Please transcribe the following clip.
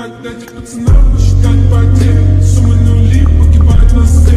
Так дайте пацанам посчитать потери. Суммы нули погибают на сцене.